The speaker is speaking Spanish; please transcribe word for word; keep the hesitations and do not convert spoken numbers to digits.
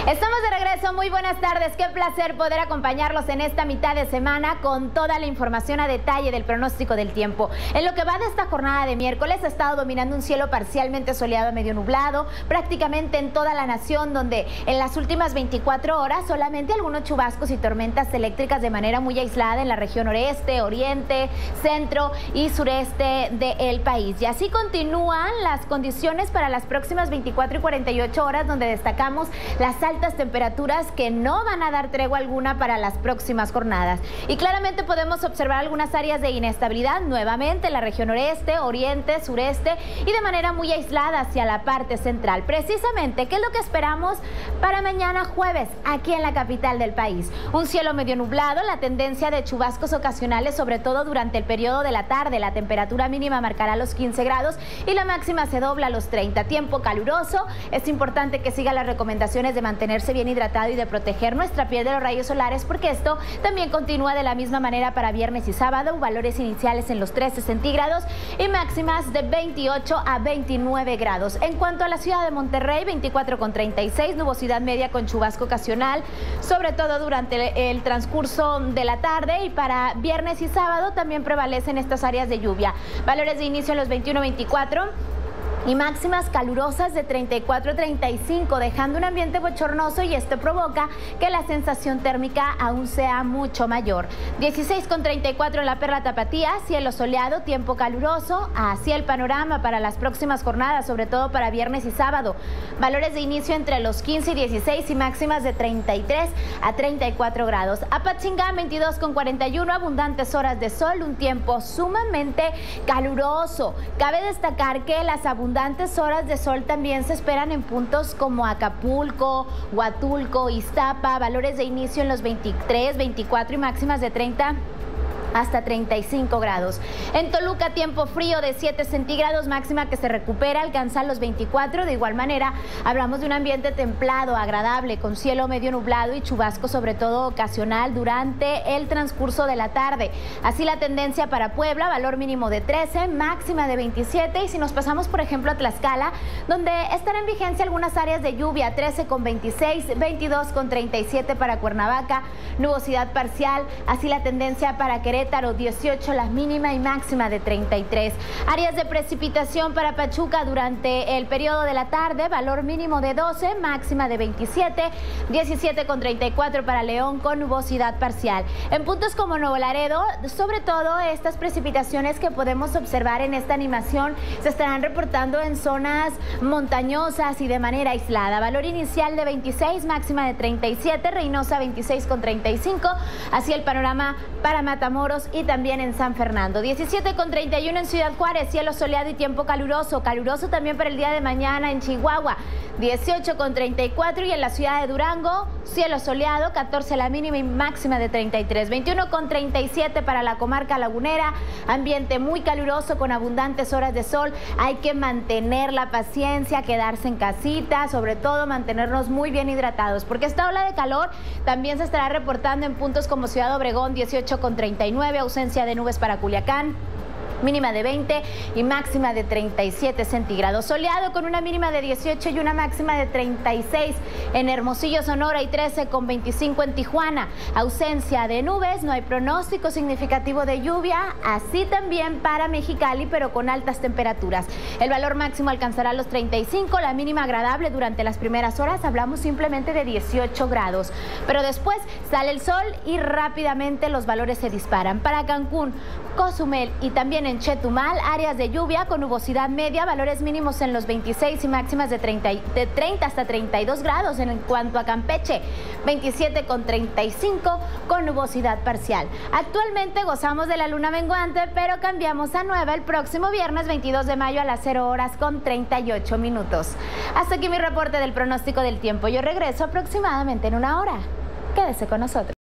Estamos de regreso, muy buenas tardes, qué placer poder acompañarlos en esta mitad de semana con toda la información a detalle del pronóstico del tiempo. En lo que va de esta jornada de miércoles ha estado dominando un cielo parcialmente soleado a medio nublado, prácticamente en toda la nación, donde en las últimas veinticuatro horas solamente algunos chubascos y tormentas eléctricas de manera muy aislada en la región oeste, oriente, centro y sureste del país. Y así continúan las condiciones para las próximas veinticuatro y cuarenta y ocho horas, donde destacamos las altas temperaturas que no van a dar tregua alguna para las próximas jornadas. Y claramente podemos observar algunas áreas de inestabilidad nuevamente en la región oeste, oriente, sureste y de manera muy aislada hacia la parte central. Precisamente, ¿qué es lo que esperamos para mañana jueves aquí en la capital del país? Un cielo medio nublado, la tendencia de chubascos ocasionales, sobre todo durante el periodo de la tarde. La temperatura mínima marcará los quince grados y la máxima se dobla a los treinta. Tiempo caluroso. Es importante que siga las recomendaciones de mantenerse bien hidratado y de proteger nuestra piel de los rayos solares, porque esto también continúa de la misma manera para viernes y sábado. Valores iniciales en los trece centígrados y máximas de veintiocho a veintinueve grados. En cuanto a la ciudad de Monterrey, veinticuatro con treinta y seis, nubosidad media con chubasco ocasional, sobre todo durante el transcurso de la tarde, y para viernes y sábado también prevalecen estas áreas de lluvia. Valores de inicio en los veintiuno a veinticuatro. Y máximas calurosas de treinta y cuatro a treinta y cinco, dejando un ambiente bochornoso, y esto provoca que la sensación térmica aún sea mucho mayor. dieciséis con treinta y cuatro en la Perla Tapatía, cielo soleado, tiempo caluroso. Así el panorama para las próximas jornadas, sobre todo para viernes y sábado. Valores de inicio entre los quince y dieciséis y máximas de treinta y tres a treinta y cuatro grados. Apatzingán, veintidós con cuarenta y uno, abundantes horas de sol, un tiempo sumamente caluroso. Cabe destacar que las abundantes Abundantes horas de sol también se esperan en puntos como Acapulco, Huatulco, Iztapa. Valores de inicio en los veintitrés, veinticuatro y máximas de treinta hasta treinta y cinco grados. En Toluca, tiempo frío de siete centígrados, máxima que se recupera, alcanza los veinticuatro. De igual manera, hablamos de un ambiente templado, agradable, con cielo medio nublado y chubasco, sobre todo ocasional, durante el transcurso de la tarde. Así la tendencia para Puebla, valor mínimo de trece, máxima de veintisiete. Y si nos pasamos, por ejemplo, a Tlaxcala, donde están en vigencia algunas áreas de lluvia, trece con veintiséis, veintidós con treinta y siete para Cuernavaca, nubosidad parcial. Así la tendencia para Querétaro, dieciocho la mínima y máxima de treinta y tres. Áreas de precipitación para Pachuca durante el periodo de la tarde, valor mínimo de doce, máxima de veintisiete, diecisiete con treinta y cuatro para León, con nubosidad parcial. En puntos como Nuevo Laredo, sobre todo estas precipitaciones que podemos observar en esta animación se estarán reportando en zonas montañosas y de manera aislada. Valor inicial de veintiséis, máxima de treinta y siete, Reynosa veintiséis con treinta y cinco. Así el panorama para Matamoros y también en San Fernando. diecisiete con treinta y uno en Ciudad Juárez, cielo soleado y tiempo caluroso. Caluroso también para el día de mañana en Chihuahua. dieciocho con treinta y cuatro, y en la ciudad de Durango, cielo soleado, catorce la mínima y máxima de treinta y tres. veintiuno con treinta y siete para la comarca lagunera, ambiente muy caluroso con abundantes horas de sol. Hay que mantener la paciencia, quedarse en casita, sobre todo mantenernos muy bien hidratados, porque esta ola de calor también se estará reportando en puntos como Ciudad Obregón, dieciocho con treinta y nueve, ausencia de nubes para Culiacán, mínima de veinte y máxima de treinta y siete centígrados. Soleado con una mínima de dieciocho y una máxima de treinta y seis en Hermosillo, Sonora, y trece con veinticinco en Tijuana. Ausencia de nubes, no hay pronóstico significativo de lluvia. Así también para Mexicali, pero con altas temperaturas. El valor máximo alcanzará los treinta y cinco, la mínima agradable durante las primeras horas, hablamos simplemente de dieciocho grados. Pero después sale el sol y rápidamente los valores se disparan. Para Cancún, Cozumel y también en Chetumal, áreas de lluvia con nubosidad media, valores mínimos en los veintiséis y máximas de treinta, de treinta hasta treinta y dos grados. En cuanto a Campeche, veintisiete con treinta y cinco con nubosidad parcial. Actualmente gozamos de la luna menguante, pero cambiamos a nueva el próximo viernes veintidós de mayo a las cero horas con treinta y ocho minutos. Hasta aquí mi reporte del pronóstico del tiempo. Yo regreso aproximadamente en una hora. Quédese con nosotros.